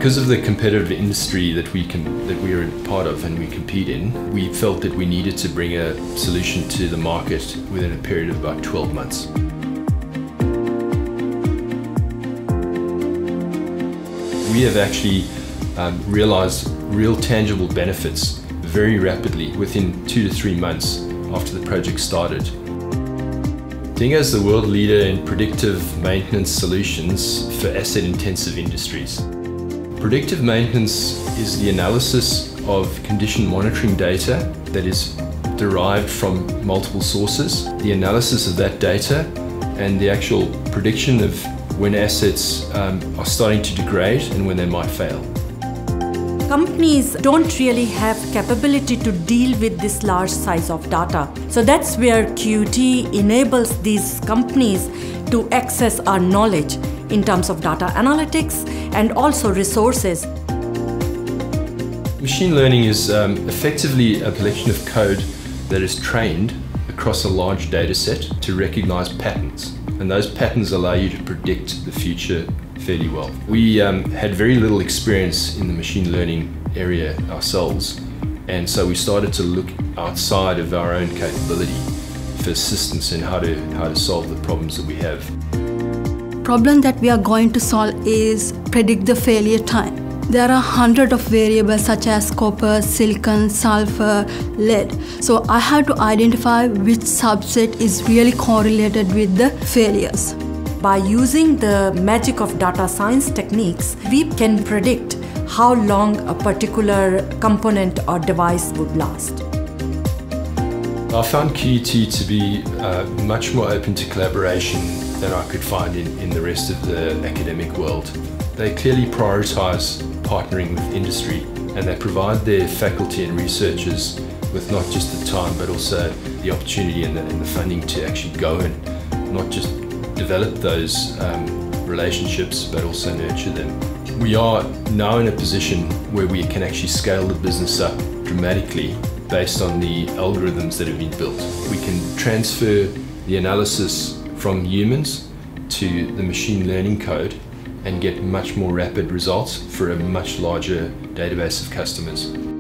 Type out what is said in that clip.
Because of the competitive industry that we are a part of and we compete in, we felt that we needed to bring a solution to the market within a period of about 12 months. We have actually realized real tangible benefits very rapidly within 2 to 3 months after the project started. Dingo is the world leader in predictive maintenance solutions for asset-intensive industries. Predictive maintenance is the analysis of condition monitoring data that is derived from multiple sources, the analysis of that data, and the actual prediction of when assets are starting to degrade and when they might fail. Companies don't really have capability to deal with this large size of data. So that's where QT enables these companies to access our knowledge in terms of data analytics and also resources. Machine learning is effectively a collection of code that is trained across a large data set to recognize patterns. And those patterns allow you to predict the future fairly well. We had very little experience in the machine learning area ourselves, and so we started to look outside of our own capability for assistance in how to solve the problems that we have. Problem that we are going to solve is predict the failure time. There are hundreds of variables such as copper, silicon, sulfur, lead. So I have to identify which subset is really correlated with the failures. By using the magic of data science techniques, we can predict how long a particular component or device would last. I found QT to be much more open to collaboration than I could find in the rest of the academic world. They clearly prioritize partnering with industry, and they provide their faculty and researchers with not just the time but also the opportunity and the funding to actually go and not just develop those relationships but also nurture them. We are now in a position where we can actually scale the business up dramatically based on the algorithms that have been built. We can transfer the analysis from humans to the machine learning code and get much more rapid results for a much larger database of customers.